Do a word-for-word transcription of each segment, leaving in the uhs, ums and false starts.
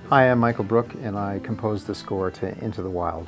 Hi, I'm Michael Brook, and I composed the score to Into the Wild.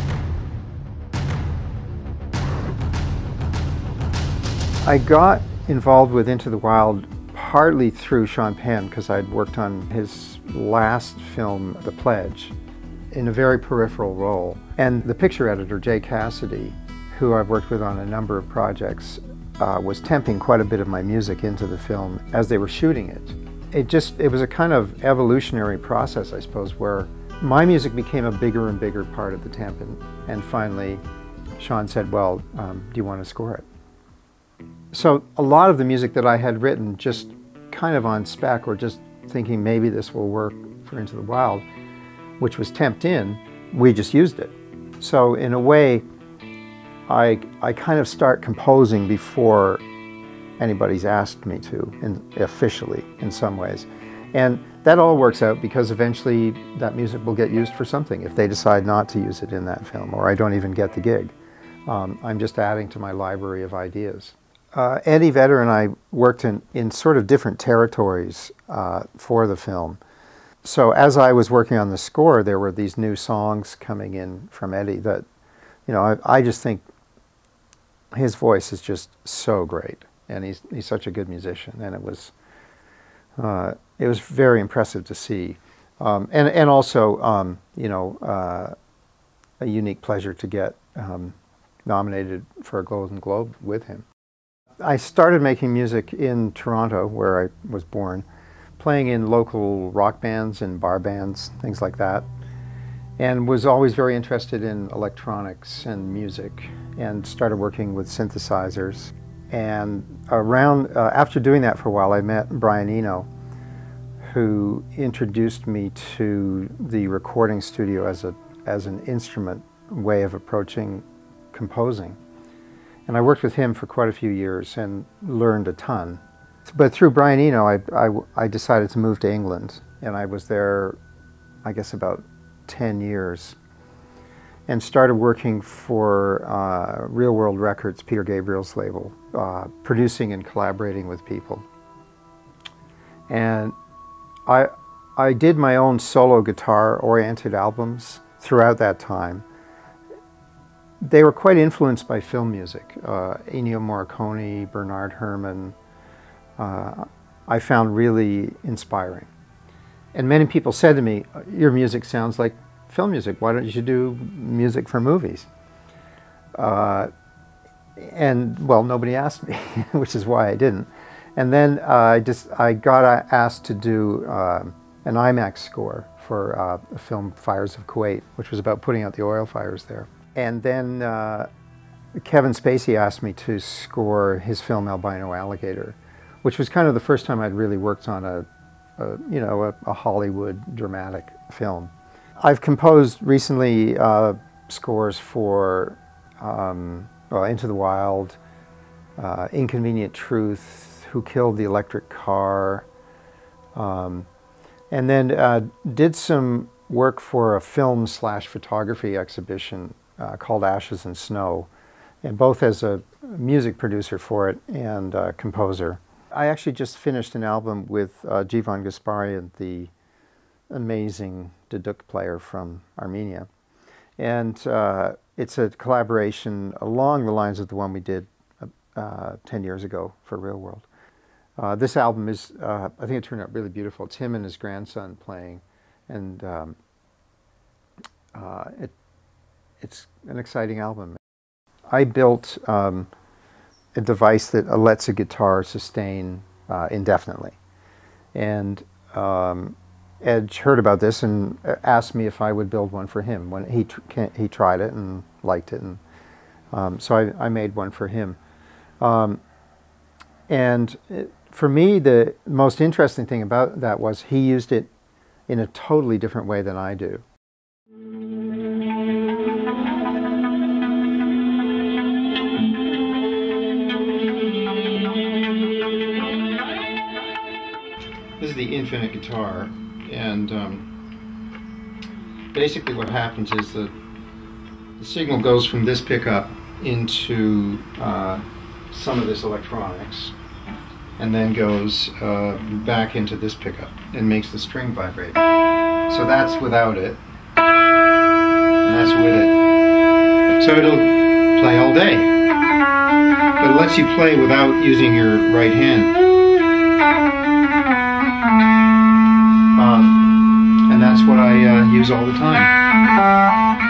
I got involved with Into the Wild partly through Sean Penn, because I'd worked on his last film, The Pledge, in a very peripheral role. And the picture editor, Jay Cassidy, who I've worked with on a number of projects, uh, was temping quite a bit of my music into the film as they were shooting it. It just, it was a kind of evolutionary process, I suppose, where my music became a bigger and bigger part of the temp, and, and finally Sean said, well, um, do you want to score it? So a lot of the music that I had written just kind of on spec, or just thinking maybe this will work for Into the Wild, which was temped in, we just used it. So in a way, I, I kind of start composing before anybody's asked me to, in, officially, in some ways. And that all works out because eventually that music will get used for something if they decide not to use it in that film, or I don't even get the gig. Um, I'm just adding to my library of ideas. Uh, Eddie Vedder and I worked in, in sort of different territories uh, for the film. So as I was working on the score, there were these new songs coming in from Eddie that, you know, I, I just think his voice is just so great. And he's, he's such a good musician, and it was, uh, it was very impressive to see. Um, and, and also, um, you know, uh, a unique pleasure to get um, nominated for a Golden Globe with him. I started making music in Toronto, where I was born, playing in local rock bands and bar bands, things like that, and was always very interested in electronics and music, and started working with synthesizers. And around, uh, after doing that for a while, I met Brian Eno, who introduced me to the recording studio as, a, as an instrument way of approaching composing. And I worked with him for quite a few years and learned a ton. But through Brian Eno, I, I, I decided to move to England, and I was there, I guess, about ten years. And started working for uh, Real World Records, Peter Gabriel's label, uh, producing and collaborating with people. And I, I did my own solo guitar-oriented albums throughout that time. They were quite influenced by film music. Uh, Ennio Morricone, Bernard Herrmann, uh, I found really inspiring. And many people said to me, your music sounds like film music, why don't you do music for movies? Uh, and well, nobody asked me, which is why I didn't. And then uh, I just I got asked to do uh, an IMAX score for uh, the film Fires of Kuwait, which was about putting out the oil fires there. And then uh, Kevin Spacey asked me to score his film Albino Alligator, which was kind of the first time I'd really worked on a, a you know, a, a Hollywood dramatic film. I've composed recently uh, scores for um, well, Into the Wild, uh, Inconvenient Truth, Who Killed the Electric Car, um, and then uh, did some work for a film slash photography exhibition uh, called Ashes and Snow, and both as a music producer for it and uh, composer. I actually just finished an album with uh, Jivan Gasparian, the amazing duduk player from Armenia. And uh, it's a collaboration along the lines of the one we did uh, ten years ago for Real World. Uh, this album is, uh, I think it turned out really beautiful. It's him and his grandson playing, and um, uh, it, it's an exciting album. I built um, a device that lets a guitar sustain uh, indefinitely. And um, Edge heard about this and asked me if I would build one for him. When he tr he tried it and liked it, and um, so I, I made one for him. Um, and it, for me, the most interesting thing about that was he used it in a totally different way than I do. This is the infinite guitar. And um, basically what happens is that the signal goes from this pickup into uh, some of this electronics, and then goes uh, back into this pickup and makes the string vibrate. So that's without it, and that's with it. So it'll play all day, but it lets you play without using your right hand. Um, and that's what I uh, use all the time.